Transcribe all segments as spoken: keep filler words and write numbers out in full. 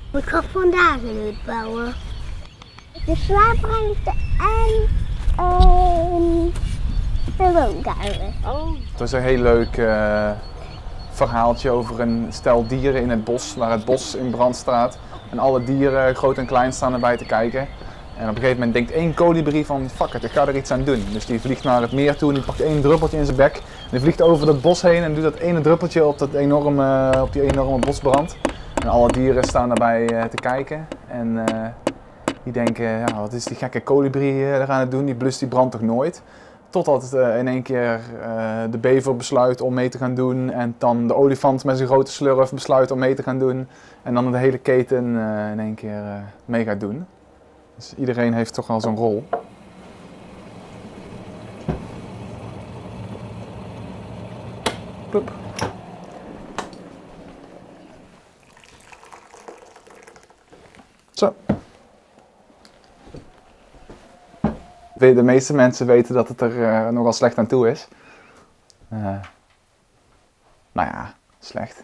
Ik ga vandaag in het bouwen. De slaapruimte en uh, de woonkamer. Oh. Het was een heel leuk uh, verhaaltje over een stel dieren in het bos, waar het bos in brand staat. En alle dieren, groot en klein, staan erbij te kijken. En op een gegeven moment denkt één kolibrie van, fuck it, ik ga er iets aan doen. Dus die vliegt naar het meer toe en die pakt één druppeltje in zijn bek. En die vliegt over dat bos heen en doet dat ene druppeltje op, dat enorme, op die enorme bosbrand. En alle dieren staan daarbij uh, te kijken. En uh, die denken, ja, wat is die gekke kolibrie uh, er aan het doen, die blust die brand toch nooit. Totdat uh, in één keer uh, de bever besluit om mee te gaan doen. En dan de olifant met zijn grote slurf besluit om mee te gaan doen. En dan de hele keten uh, in één keer uh, mee gaat doen. Dus iedereen heeft toch wel zo'n rol. Plop. Zo. De meeste mensen weten dat het er uh, nogal slecht aan toe is. Uh, nou ja, slecht.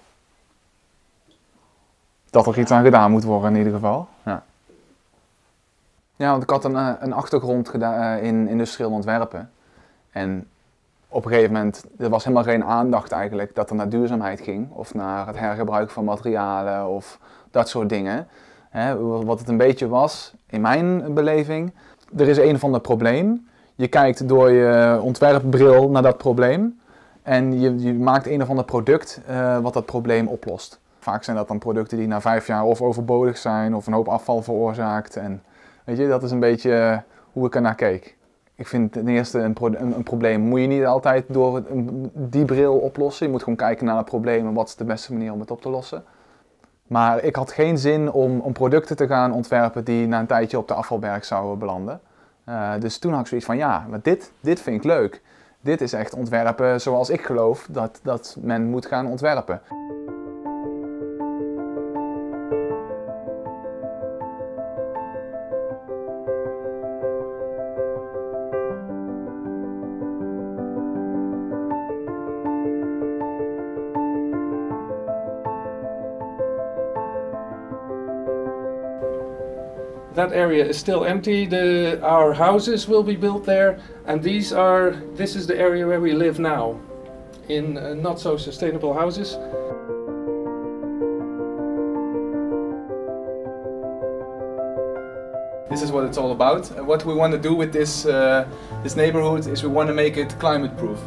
Dat er iets aan gedaan moet worden in ieder geval. Ja. Ja, want ik had een, een achtergrond gedaan in industrieel ontwerpen. En op een gegeven moment, er was helemaal geen aandacht eigenlijk dat er naar duurzaamheid ging. Of naar het hergebruik van materialen of dat soort dingen. He, wat het een beetje was, in mijn beleving, er is een of ander probleem. Je kijkt door je ontwerpbril naar dat probleem. En je, je maakt een of ander product uh, wat dat probleem oplost. Vaak zijn dat dan producten die na vijf jaar of overbodig zijn of een hoop afval veroorzaakt. En weet je, dat is een beetje hoe ik ernaar keek. Ik vind ten eerste een, pro een, een probleem moet je niet altijd door een, die bril oplossen. Je moet gewoon kijken naar het probleem en wat is de beste manier om het op te lossen. Maar ik had geen zin om, om producten te gaan ontwerpen die na een tijdje op de afvalberg zouden belanden. Uh, dus toen had ik zoiets van ja, maar dit, dit vind ik leuk. Dit is echt ontwerpen zoals ik geloof dat, dat men moet gaan ontwerpen. That area is still empty. The, our houses will be built there, and these are. This is the area where we live now, in uh, not so sustainable houses. This is what it's all about. And what we want to do with this uh, this neighborhood is we want to make it climate proof.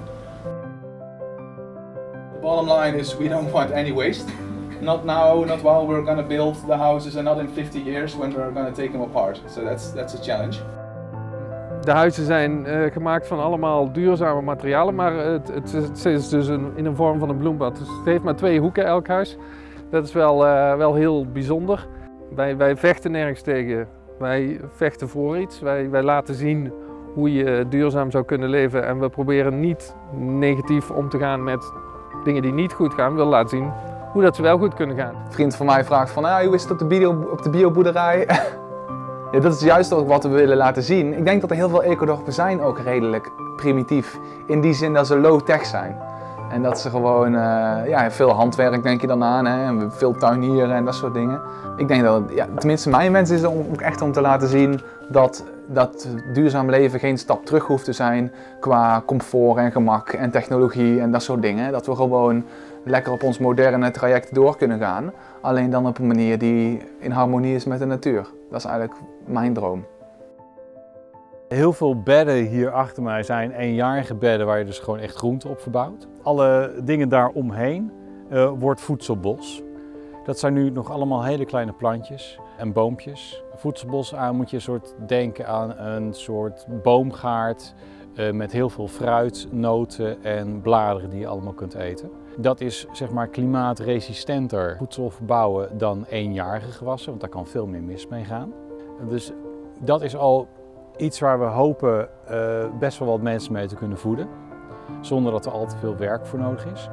The bottom line is we don't want any waste. Not now, not while we're going to build the houses, and not in fifty years when we're going to take them apart. So that's that's a challenge. De huizen zijn uh, gemaakt van allemaal duurzame materialen, maar het, het, het is dus een, in een vorm van een bloembad. Dus het heeft maar twee hoeken elk huis. Dat is wel, uh, wel heel bijzonder. Wij, wij vechten nergens tegen. Wij vechten voor iets. Wij, wij laten zien hoe je duurzaam zou kunnen leven, en we proberen niet negatief om te gaan met dingen die niet goed gaan. We willen laten zien hoe dat ze wel goed kunnen gaan. Een vriend van mij vraagt van, ah, hoe is het op de, bio, op de bioboerderij? Ja, dat is juist ook wat we willen laten zien. Ik denk dat er heel veel ecodorpen zijn ook redelijk primitief. In die zin dat ze low-tech zijn. En dat ze gewoon, uh, ja, veel handwerk denk je dan aan, hè? En veel tuinieren en dat soort dingen. Ik denk dat het, ja, tenminste mijn wens is om ook echt om te laten zien dat, dat duurzaam leven geen stap terug hoeft te zijn qua comfort en gemak en technologie en dat soort dingen. Dat we gewoon lekker op ons moderne traject door kunnen gaan. Alleen dan op een manier die in harmonie is met de natuur. Dat is eigenlijk mijn droom. Heel veel bedden hier achter mij zijn eenjarige bedden waar je dus gewoon echt groente op verbouwt. Alle dingen daaromheen uh, wordt voedselbos. Dat zijn nu nog allemaal hele kleine plantjes en boompjes. Voedselbos aan moet je een soort denken aan een soort boomgaard uh, met heel veel fruit, noten en bladeren die je allemaal kunt eten. Dat is zeg maar klimaatresistenter voedsel verbouwen dan eenjarige gewassen, want daar kan veel meer mis mee gaan. Dus dat is al iets waar we hopen uh, best wel wat mensen mee te kunnen voeden, zonder dat er al te veel werk voor nodig is.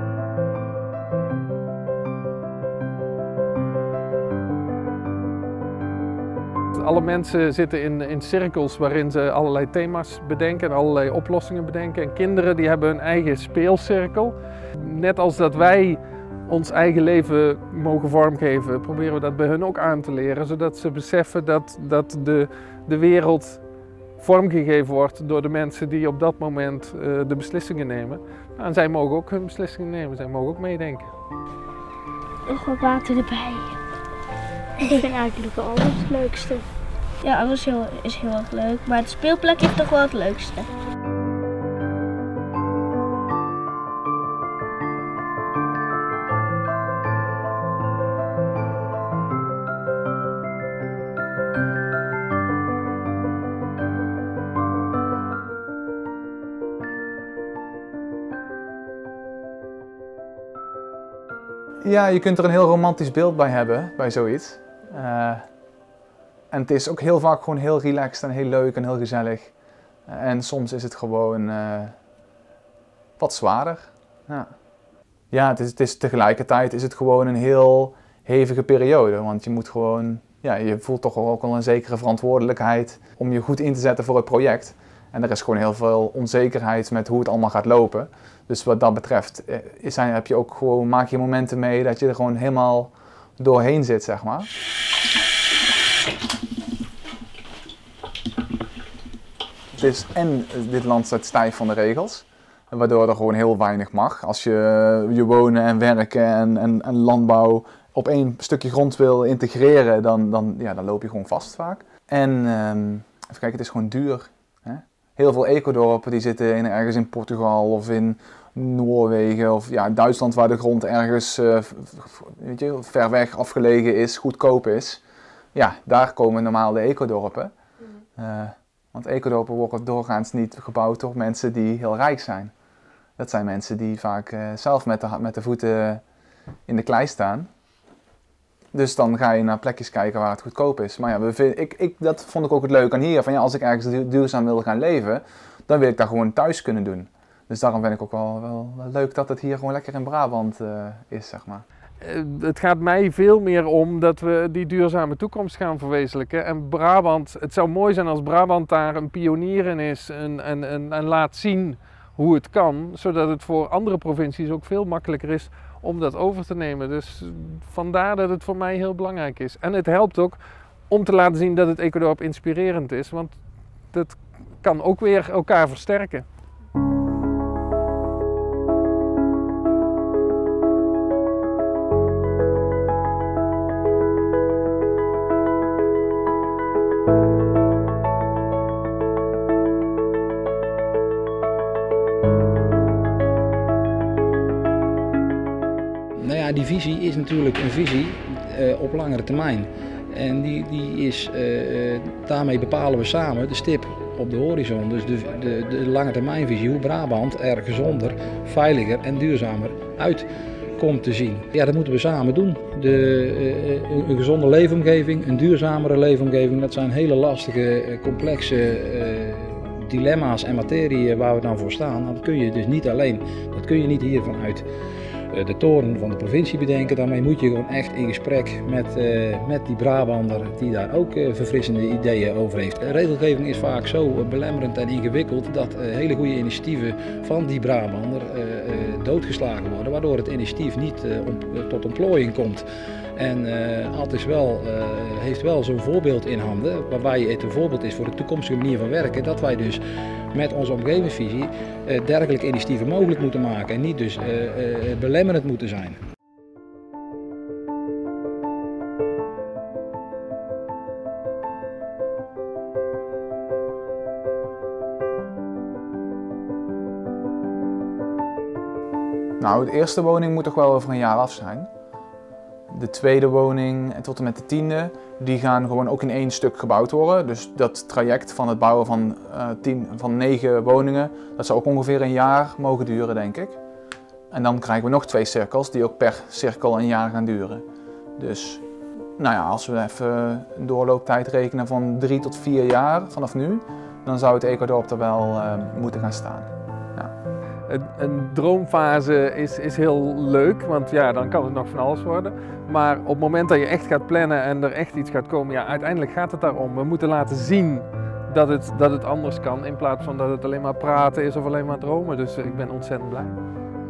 Alle mensen zitten in, in cirkels waarin ze allerlei thema's bedenken en allerlei oplossingen bedenken. En kinderen die hebben hun eigen speelcirkel. Net als dat wij ons eigen leven mogen vormgeven, proberen we dat bij hun ook aan te leren. Zodat ze beseffen dat, dat de, de wereld vormgegeven wordt door de mensen die op dat moment uh, de beslissingen nemen. En zij mogen ook hun beslissingen nemen, zij mogen ook meedenken. Nog wat water erbij. Ik vind eigenlijk alles het leukste. Ja, alles is heel, is heel erg leuk, maar het speelplekje is toch wel het leukste. Ja, je kunt er een heel romantisch beeld bij hebben, bij zoiets. Uh, en het is ook heel vaak gewoon heel relaxed en heel leuk en heel gezellig. Uh, en soms is het gewoon uh, wat zwaarder. Ja, ja het, is, het is tegelijkertijd is het gewoon een heel hevige periode. Want je moet gewoon, ja, je voelt toch ook wel een zekere verantwoordelijkheid om je goed in te zetten voor het project. En er is gewoon heel veel onzekerheid met hoe het allemaal gaat lopen. Dus wat dat betreft is, heb je ook gewoon, maak je momenten mee dat je er gewoon helemaal doorheen zit, zeg maar. Het is en dit land staat stijf van de regels, waardoor er gewoon heel weinig mag. Als je je wonen en werken en, en, en landbouw op één stukje grond wil integreren, dan, dan, ja, dan loop je gewoon vast vaak. En um, even kijken, het is gewoon duur. Hè? Heel veel ecodorpen die zitten in, ergens in Portugal of in Noorwegen of ja, Duitsland waar de grond ergens uh, weet je, ver weg afgelegen is, goedkoop is. Ja, daar komen normaal de ecodorpen. Uh, want ecodorpen worden doorgaans niet gebouwd door mensen die heel rijk zijn. Dat zijn mensen die vaak uh, zelf met de, met de voeten in de klei staan. Dus dan ga je naar plekjes kijken waar het goedkoop is. Maar ja, we vind, ik, ik, dat vond ik ook het leuke aan hier. Van ja, als ik ergens duurzaam wil gaan leven, dan wil ik dat gewoon thuis kunnen doen. Dus daarom vind ik ook wel, wel, wel leuk dat het hier gewoon lekker in Brabant uh, is, zeg maar. Het gaat mij veel meer om dat we die duurzame toekomst gaan verwezenlijken. En Brabant, het zou mooi zijn als Brabant daar een pionier in is en, en, en, en laat zien hoe het kan. Zodat het voor andere provincies ook veel makkelijker is om dat over te nemen. Dus vandaar dat het voor mij heel belangrijk is. En het helpt ook om te laten zien dat het ecodorp inspirerend is. Want dat kan ook weer elkaar versterken. Nou ja, die visie is natuurlijk een visie uh, op langere termijn. En die, die is, uh, daarmee bepalen we samen de stip op de horizon. Dus de, de, de lange termijnvisie, hoe Brabant er gezonder, veiliger en duurzamer uit komt te zien. Ja, dat moeten we samen doen. De, uh, een gezonde leefomgeving, een duurzamere leefomgeving, dat zijn hele lastige, complexe uh, dilemma's en materie waar we dan voor staan. Dat kun je dus niet alleen, dat kun je niet hier vanuit de toren van de provincie bedenken. Daarmee moet je gewoon echt in gesprek met, uh, met die Brabander die daar ook uh, verfrissende ideeën over heeft. De regelgeving is vaak zo uh, belemmerend en ingewikkeld dat uh, hele goede initiatieven van die Brabander uh, uh, doodgeslagen worden, waardoor het initiatief niet uh, om, uh, tot ontplooiing komt. En uh, Alt is wel, uh, heeft wel zo'n voorbeeld in handen, waarbij het een voorbeeld is voor de toekomstige manier van werken, dat wij dus met onze omgevingsvisie uh, dergelijke initiatieven mogelijk moeten maken en niet dus uh, uh, belemmerend moeten zijn. Nou, de eerste woning moet toch wel over een jaar af zijn. De tweede woning en tot en met de tiende, die gaan gewoon ook in één stuk gebouwd worden. Dus dat traject van het bouwen van, uh, tien, van negen woningen, dat zou ook ongeveer een jaar mogen duren, denk ik. En dan krijgen we nog twee cirkels die ook per cirkel een jaar gaan duren. Dus nou ja, als we even een doorlooptijd rekenen van drie tot vier jaar vanaf nu, dan zou het ecodorp er wel uh, moeten gaan staan. Ja. Een, een droomfase is, is heel leuk, want ja, dan kan het nog van alles worden. Maar op het moment dat je echt gaat plannen en er echt iets gaat komen, ja, uiteindelijk gaat het daarom. We moeten laten zien dat het, dat het anders kan, in plaats van dat het alleen maar praten is of alleen maar dromen. Dus ik ben ontzettend blij.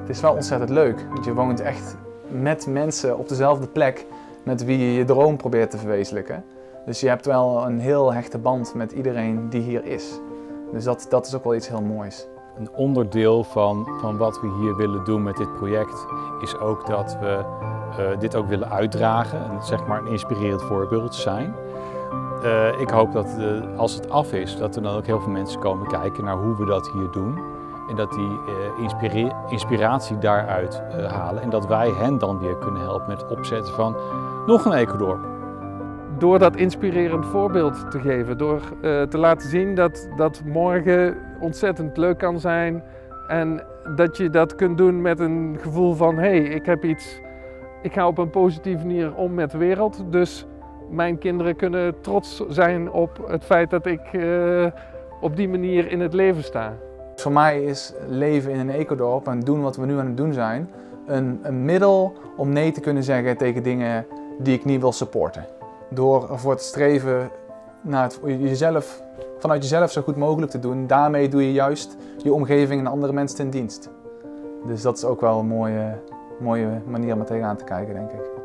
het is wel ontzettend leuk, want je woont echt met mensen op dezelfde plek met wie je je droom probeert te verwezenlijken. Dus je hebt wel een heel hechte band met iedereen die hier is. Dus dat, dat is ook wel iets heel moois. Een onderdeel van, van wat we hier willen doen met dit project is ook dat we uh, dit ook willen uitdragen en zeg maar een inspirerend voorbeeld zijn. Uh, ik hoop dat uh, als het af is, dat er dan ook heel veel mensen komen kijken naar hoe we dat hier doen. En dat die uh, inspira inspiratie daaruit uh, halen en dat wij hen dan weer kunnen helpen met het opzetten van nog een ecodorp. Door dat inspirerend voorbeeld te geven, door uh, te laten zien dat, dat morgen ontzettend leuk kan zijn en dat je dat kunt doen met een gevoel van hé, hey, ik heb iets, ik ga op een positieve manier om met de wereld, dus mijn kinderen kunnen trots zijn op het feit dat ik uh, op die manier in het leven sta. Voor mij is leven in een ecodorp en doen wat we nu aan het doen zijn een, een middel om nee te kunnen zeggen tegen dingen die ik niet wil supporten. Door ervoor te streven naar het, jezelf, vanuit jezelf zo goed mogelijk te doen, daarmee doe je juist je omgeving en andere mensen ten dienst. Dus dat is ook wel een mooie, mooie manier om er tegenaan te kijken, denk ik.